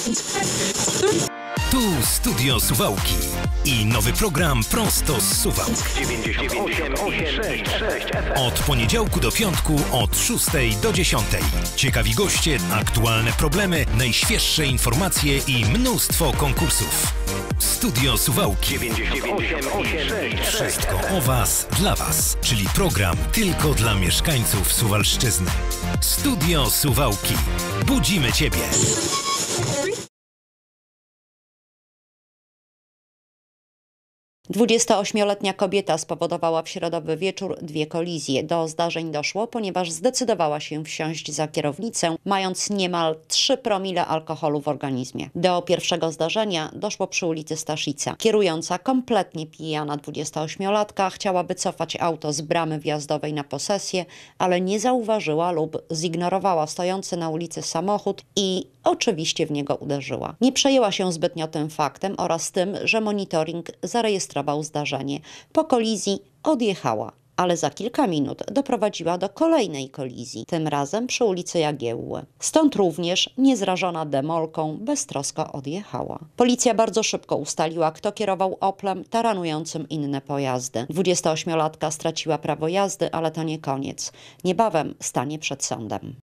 Tu Studio Suwałki i nowy program prosto z Suwałk. 98,6 Od poniedziałku do piątku od 6 do 10. Ciekawi goście, aktualne problemy, najświeższe informacje i mnóstwo konkursów. Studio Suwałki. 98,6 Wszystko o Was, dla Was, czyli program tylko dla mieszkańców Suwalszczyzny. Studio Suwałki. Budzimy Ciebie. 28-letnia kobieta spowodowała w środowy wieczór 2 kolizje. Do zdarzeń doszło, ponieważ zdecydowała się wsiąść za kierownicę, mając niemal 3 promile alkoholu w organizmie. Do pierwszego zdarzenia doszło przy ulicy Staszica. Kierująca kompletnie pijana 28-latka chciała wycofać auto z bramy wjazdowej na posesję, ale nie zauważyła lub zignorowała stojący na ulicy samochód i oczywiście w niego uderzyła. Nie przejęła się zbytnio tym faktem oraz tym, że monitoring zarejestrował zdarzenie. Po kolizji odjechała, ale za kilka minut doprowadziła do kolejnej kolizji, tym razem przy ulicy Jagiełły. Stąd również niezrażona demolką beztrosko odjechała. Policja bardzo szybko ustaliła, kto kierował Oplem taranującym inne pojazdy. 28-latka straciła prawo jazdy, ale to nie koniec. Niebawem stanie przed sądem.